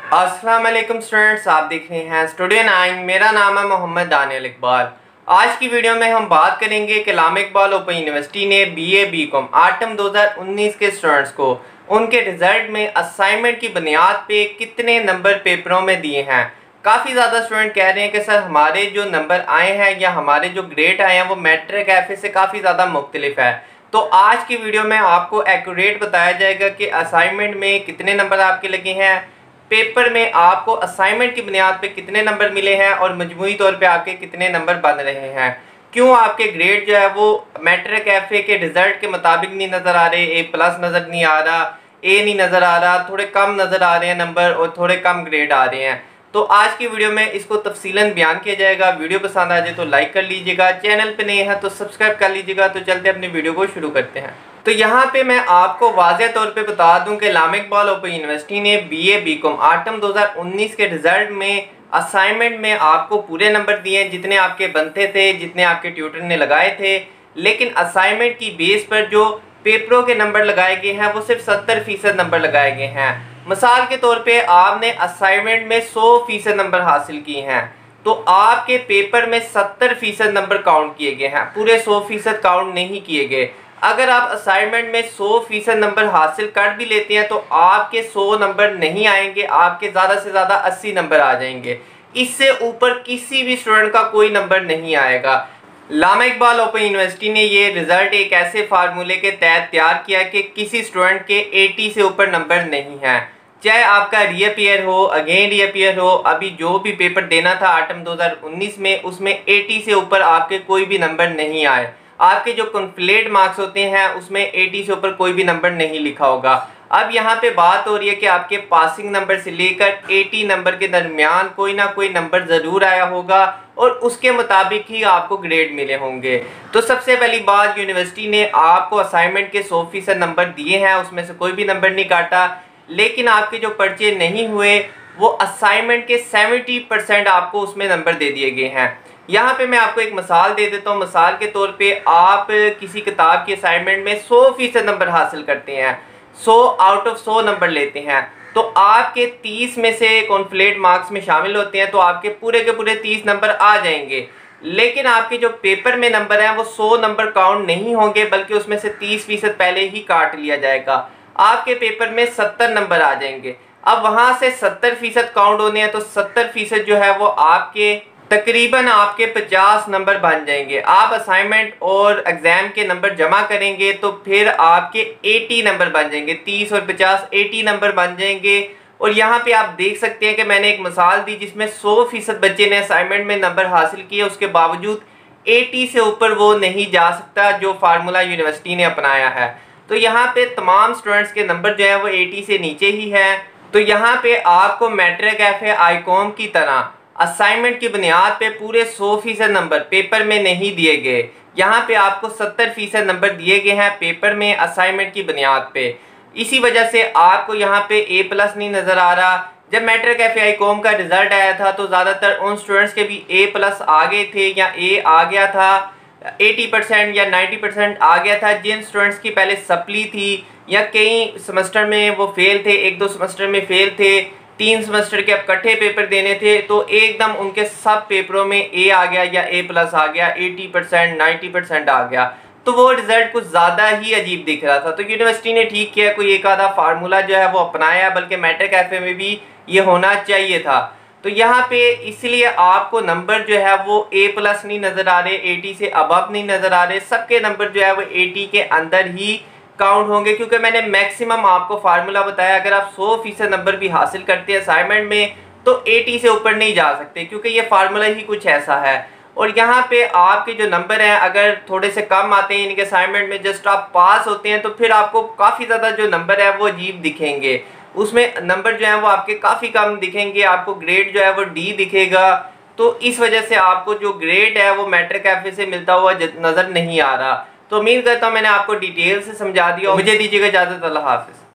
अस्सलाम वालेकुम स्टूडेंट्स, आप देख रहे हैं स्टूडियो 9। मेरा नाम है मोहम्मद दानियल इकबाल। आज की वीडियो में हम बात करेंगे कि इस्लामिक इकबाल ओपन यूनिवर्सिटी ने बीए बीकॉम आटम 2019 के स्टूडेंट्स को उनके रिजल्ट में असाइनमेंट की बुनियाद पे कितने नंबर पेपरों में दिए हैं। काफ़ी ज़्यादा स्टूडेंट कह रहे हैं कि सर हमारे जो नंबर आए हैं या हमारे जो ग्रेड आए हैं वो मैट्रिक कैफे से काफ़ी ज़्यादा मुख्तलिफ है। तो आज की वीडियो में आपको एक्यूरेट बताया जाएगा कि असाइनमेंट में कितने नंबर आपके लगे हैं, पेपर में आपको असाइनमेंट की बुनियाद पे कितने नंबर मिले हैं और मजमूई तौर पे आपके कितने नंबर बन रहे हैं। क्यों आपके ग्रेड जो है वो मैट्रिक कैफे के रिजल्ट के मुताबिक नहीं नज़र आ रहे, ए प्लस नज़र नहीं आ रहा, ए नहीं नज़र आ रहा, थोड़े कम नज़र आ रहे हैं नंबर और थोड़े कम ग्रेड आ रहे हैं। तो आज की वीडियो में इसको तफसीलन बयान किया जाएगा। वीडियो पसंद आ जाए तो लाइक कर लीजिएगा, चैनल पे नए हैं तो सब्सक्राइब कर लीजिएगा। तो चलते अपनी वीडियो को शुरू करते हैं। तो यहाँ पे मैं आपको वाज़ेह तौर पे बता दूं कि इस्लामिक इकबाल ओपन यूनिवर्सिटी ने बीए बीकॉम आटम 2019 के रिजल्ट में असाइनमेंट में आपको पूरे नंबर दिए जितने आपके बनते थे, जितने आपके ट्यूटर ने लगाए थे। लेकिन असाइनमेंट की बेस पर जो पेपरों के नंबर लगाए गए हैं वो सिर्फ 70% नंबर लगाए गए हैं। मिसाल के तौर पे आपने असाइनमेंट में 100% नंबर हासिल किए हैं तो आपके पेपर में 70% नंबर काउंट किए गए हैं, पूरे 100% काउंट नहीं किए गए। अगर आप असाइनमेंट में 100% नंबर हासिल कर भी लेते हैं तो आपके 100 नंबर नहीं आएंगे, आपके ज़्यादा से ज़्यादा 80 नंबर आ जाएंगे। इससे ऊपर किसी भी स्टूडेंट का कोई नंबर नहीं आएगा। इस्लामिक इकबाल ओपन यूनिवर्सिटी ने ये रिज़ल्ट एक ऐसे फार्मूले के तहत तैयार किया कि किसी स्टूडेंट के 80 से ऊपर नंबर नहीं है। चाहे आपका रीअपियर हो, अगेन रीअपियर हो, अभी जो भी पेपर देना था आटम 2019 में उसमें 80 से ऊपर आपके कोई भी नंबर नहीं आए। आपके जो कंप्लीट मार्क्स होते हैं उसमें 80 से ऊपर कोई भी नंबर नहीं लिखा होगा। अब यहाँ पे बात हो रही है कि आपके पासिंग नंबर से लेकर 80 नंबर के दरमियान कोई ना कोई नंबर ज़रूर आया होगा और उसके मुताबिक ही आपको ग्रेड मिले होंगे। तो सबसे पहली बात, यूनिवर्सिटी ने आपको असाइनमेंट के 100% नंबर दिए हैं, उसमें से कोई भी नंबर नहीं काटा। लेकिन आपके जो पर्चे नहीं हुए वो असाइनमेंट के 70% आपको उसमें नंबर दे दिए गए हैं। यहाँ पे मैं आपको एक मिसाल दे देता हूँ। मिसाल के तौर पे आप किसी किताब की असाइनमेंट में 100% नंबर हासिल करते हैं, 100 आउट ऑफ 100 नंबर लेते हैं, तो आपके 30 में से कॉन्फ्लेट मार्क्स में शामिल होते हैं तो आपके पूरे के पूरे 30 नंबर आ जाएंगे। लेकिन आपके जो पेपर में नंबर हैं वो 100 नंबर काउंट नहीं होंगे, बल्कि उसमें से 30% पहले ही काट लिया जाएगा। आपके पेपर में 70 नंबर आ जाएंगे। अब वहाँ से 70% काउंट होने हैं तो 70% जो है वो आपके तकरीबन आपके 50 नंबर बन जाएंगे। आप असाइनमेंट और एग्जाम के नंबर जमा करेंगे तो फिर आपके 80 नंबर बन जाएंगे। 30 और 50 80 नंबर बन जाएंगे। और यहाँ पे आप देख सकते हैं कि मैंने एक मिसाल दी जिसमें 100% बच्चे ने असाइनमेंट में नंबर हासिल किए, उसके बावजूद 80 से ऊपर वो नहीं जा सकता जो फार्मूला यूनिवर्सिटी ने अपनाया है। तो यहाँ पे तमाम स्टूडेंट्स के नंबर जो है वो 80 से नीचे ही है। तो यहाँ पे आपको मैट्रिक कैफे आईकॉम की तरह असाइनमेंट की बुनियाद पे पूरे 100% नंबर पेपर में नहीं दिए गए। यहाँ पे आपको 70% नंबर दिए गए हैं पेपर में असाइनमेंट की बुनियाद पे। इसी वजह से आपको यहाँ पे ए प्लस नहीं नज़र आ रहा। जब मैट्रिक कैफे आईकॉम का रिजल्ट आया था तो ज़्यादातर उन स्टूडेंट्स के भी ए प्लस आ गए थे या ए आ गया था, 80% या 90% आ गया था। जिन स्टूडेंट्स की पहले सप्ली थी या कई सेमेस्टर में वो फेल थे, 1-2 सेमेस्टर में फेल थे, 3 सेमेस्टर के अब इकट्ठे पेपर देने थे, तो एकदम उनके सब पेपरों में ए आ गया या ए प्लस आ गया, 80% 90% आ गया। तो वो रिजल्ट कुछ ज़्यादा ही अजीब दिख रहा था। तो यूनिवर्सिटी ने ठीक किया, कोई एक आधा फार्मूला जो है वो अपनाया, बल्कि मैट्रिक कैफे में भी ये होना चाहिए था। तो यहाँ पे इसलिए आपको नंबर जो है वो ए प्लस नहीं नज़र आ रहे, 80 से अबव नहीं नज़र आ रहे, सबके नंबर जो है वो 80 के अंदर ही काउंट होंगे। क्योंकि मैंने मैक्सिमम आपको फार्मूला बताया, अगर आप 100% नंबर भी हासिल करते हैं असाइनमेंट में तो 80 से ऊपर नहीं जा सकते, क्योंकि ये फार्मूला ही कुछ ऐसा है। और यहाँ पे आपके जो नंबर हैं अगर थोड़े से कम आते हैं इनके असाइनमेंट में, जस्ट आप पास होते हैं, तो फिर आपको काफ़ी ज़्यादा जो नंबर है वो अजीब दिखेंगे। उसमें नंबर जो है वो आपके काफ़ी कम दिखेंगे, आपको ग्रेड जो है वो डी दिखेगा। तो इस वजह से आपको जो ग्रेड है वो मैट्रिक कैफे से मिलता हुआ नज़र नहीं आ रहा। तो उम्मीद करता हूँ मैंने आपको डिटेल से समझा दिया। मुझे दीजिएगा इजाज़त, अल्लाह हाफ़िज़।